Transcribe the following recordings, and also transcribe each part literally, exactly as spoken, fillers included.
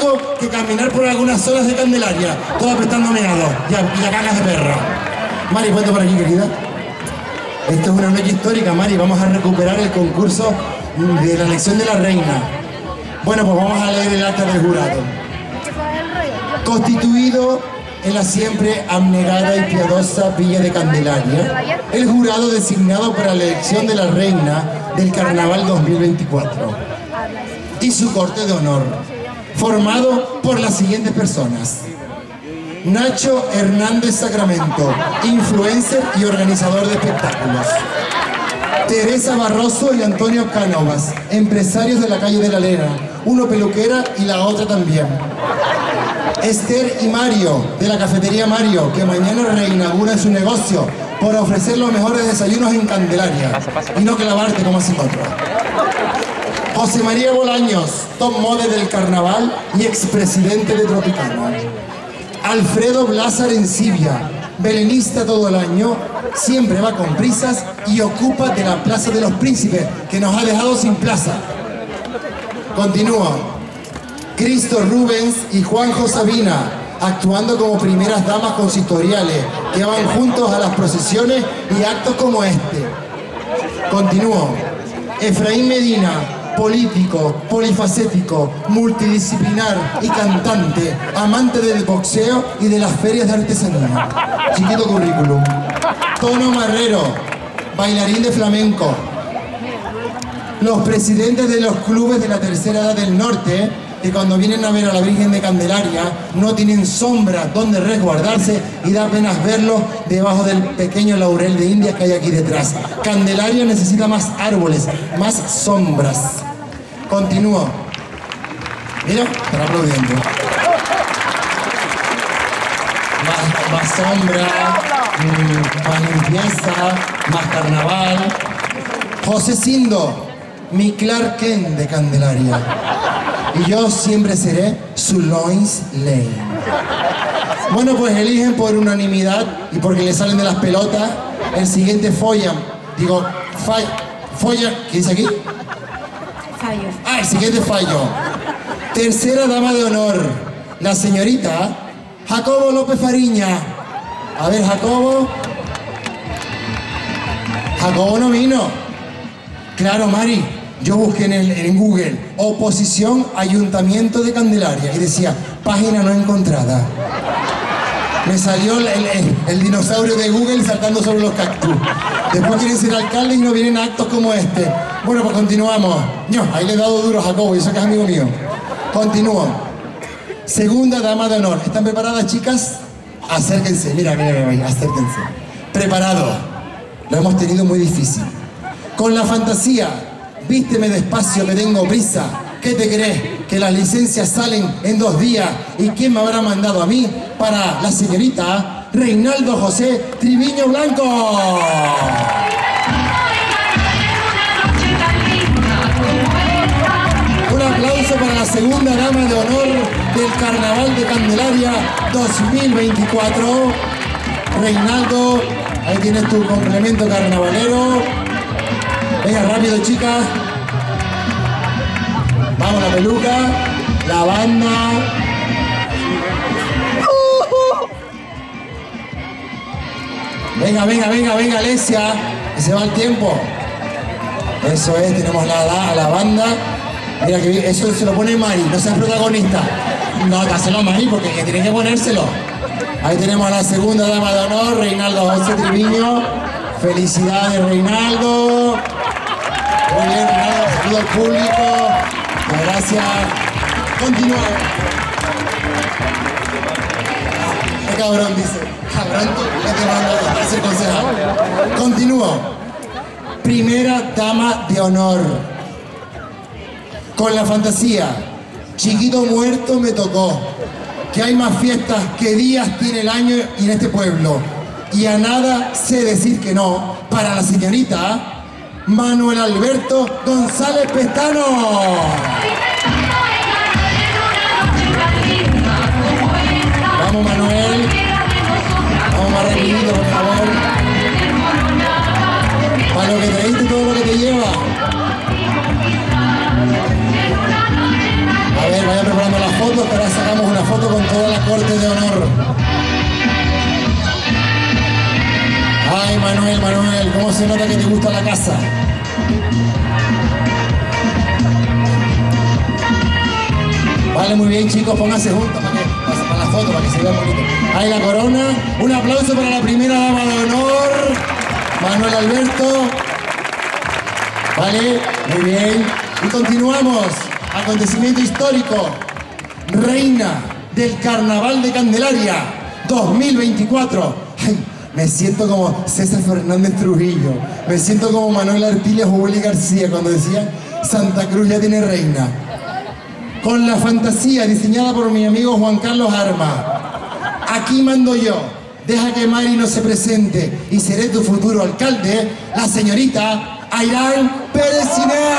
rico que caminar por algunas zonas de Candelaria, todo apretando meados y a, y a cagas de perro. Mari, cuenta por aquí, querida. Esto es una noche histórica, Mari. Vamos a recuperar el concurso de la elección de la reina. Bueno, pues vamos a leer el acta del jurado. Constituido en la siempre abnegada y piadosa Villa de Candelaria, el jurado designado para la elección de la reina del Carnaval dos mil veinticuatro y su corte de honor, formado por las siguientes personas: Nacho Hernández Sacramento, influencer y organizador de espectáculos; Teresa Barroso y Antonio Cánovas, empresarios de la calle de la Lera, uno peluquera y la otra también; Esther y Mario, de la cafetería Mario, que mañana reinaugura su negocio por ofrecer los mejores desayunos en Candelaria y no clavarte como hacen otros; José María Bolaños, top model del carnaval y expresidente de Tropicana; Alfredo Blas Arencibia, belenista todo el año, siempre va con prisas y ocupa de la Plaza de los Príncipes, que nos ha dejado sin plaza. Continúa. Cristo Rubens y Juanjo Sabina, actuando como primeras damas consistoriales, que van juntos a las procesiones y actos como este. Continúo. Efraín Medina, político, polifacético, multidisciplinar y cantante, amante del boxeo y de las ferias de artesanía. Chiquito currículum. Tono Marrero, bailarín de flamenco. Los presidentes de los clubes de la tercera edad del norte, que cuando vienen a ver a la Virgen de Candelaria no tienen sombra donde resguardarse y da penas verlo debajo del pequeño laurel de Indias que hay aquí detrás. Candelaria necesita más árboles, más sombras. Continúo. Mira, están aplaudiendo. Más, más sombra, mmm, más limpieza, más carnaval. José Sindo, mi Clark Kent de Candelaria. Y yo siempre seré su Lois Lane. Bueno, pues eligen por unanimidad y porque le salen de las pelotas el siguiente folla. Digo, fall, folla, ¿qué dice aquí? Fallo. Ah, el siguiente fallo. Tercera dama de honor, la señorita Jacobo López Fariña. A ver, Jacobo. Jacobo no vino. Claro, Mari. Yo busqué en, el, en Google, oposición Ayuntamiento de Candelaria, y decía, página no encontrada. Me salió el, el, el dinosaurio de Google saltando sobre los cactus. Después quieren ser alcaldes y no vienen a actos como este. Bueno, pues continuamos. Yo, ahí le he dado duro a Jacobo, y eso que es amigo mío. Continúo. Segunda dama de honor. ¿Están preparadas, chicas? Acérquense, mira, mira, mira, acérquense. Preparados. Lo hemos tenido muy difícil. Con la fantasía, vísteme despacio, que tengo prisa. ¿Qué te crees? Que las licencias salen en dos días. ¿Y quién me habrá mandado a mí? Para la señorita Reinaldo José Triviño Blanco. Un aplauso para la segunda dama de honor del Carnaval de Candelaria dos mil veinticuatro. Reinaldo, ahí tienes tu complemento carnavalero. Venga, rápido, chicas. Vamos, la peluca, la banda. Venga, venga, venga, venga, Alesia, que se va el tiempo. Eso es, tenemos la, la, la banda. Mira que bien, eso se lo pone Mari, no seas protagonista. No, dáselo a Mari porque tiene que ponérselo. Ahí tenemos a la segunda dama de honor, Reinaldo José Triviño. Felicidades, Reinaldo. Muy bien, Reinaldo, saludo al público. Gracias. Continuamos. Qué cabrón, dice. Cabrón, ya te mando a ser concejal. Continúo. Primera dama de honor. Con la fantasía. Chiquito muerto me tocó. Que hay más fiestas que días tiene el año y en este pueblo. Y a nada sé decir que no para la señorita Manuel Alberto González Pestano. Vamos, Manuel. Vamos más rapidito, por favor. Para lo que traíste, todo lo que te lleva. A ver, vaya preparando las fotos para foto con toda la corte de honor. Ay, Manuel, Manuel, cómo se nota que te gusta la casa. Vale, muy bien, chicos, pónganse juntos para, que, para la foto, para que se vea bonito. Ahí la corona. Un aplauso para la primera dama de honor, Manuel Alberto. Vale, muy bien. Y continuamos. Acontecimiento histórico. Reina del Carnaval de Candelaria dos mil veinticuatro. Ay, me siento como César Fernández Trujillo. Me siento como Manuel Artiles o Willy García cuando decían Santa Cruz ya tiene reina. Con la fantasía diseñada por mi amigo Juan Carlos Arma. Aquí mando yo. Deja que Mari no se presente y seré tu futuro alcalde, la señorita Airán Pérez Cinea.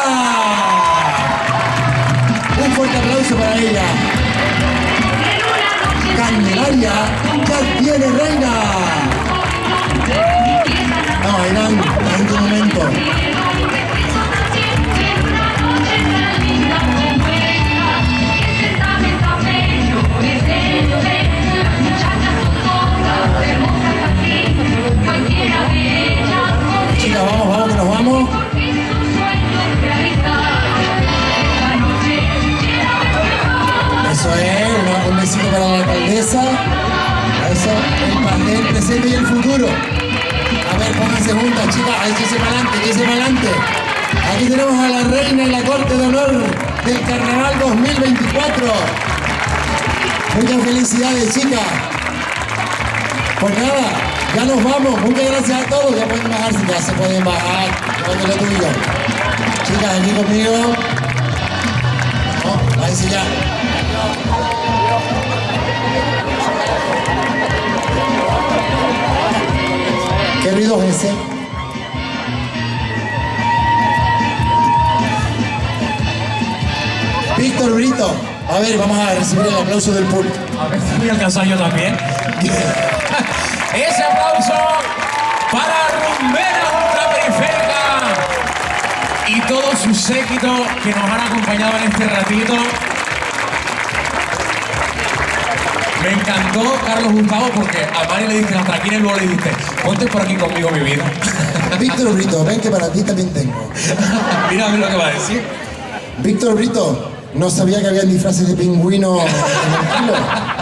Un fuerte aplauso para ella. Candelaria ya tiene reina. No, Airán, en tu momento. Chicas, vamos, vamos, que nos vamos. Eso es, una, un besito para la alcaldesa. Eso, el pastel, el presente y el futuro. A ver, pónganse juntas, chicas. Échese para adelante, échese para adelante. Aquí tenemos a la reina en la corte de honor del Carnaval dos mil veinticuatro. Muchas felicidades, chicas. Pues nada, ya nos vamos. Muchas gracias a todos. Ya pueden bajarse, ya se pueden bajar. Cuando lo tuyo. Chicas, aquí conmigo. No, váyanse ya. ¿Qué ruido es ese? Víctor Brito. A ver, vamos a recibir el aplauso del público. A ver si voy a alcanzar yo también. Ese aplauso para Rumbera Ultraperiférica y todo su séquito que nos han acompañado en este ratito. Me encantó Carlos Gustavo porque a Mari le dijiste hasta aquí en el lugar, le dijiste ponte por aquí conmigo, mi vida. Víctor Brito, ven que para ti también tengo. Mira a ver lo que va a decir. Víctor Brito, no sabía que había disfraces de pingüino en el kilo.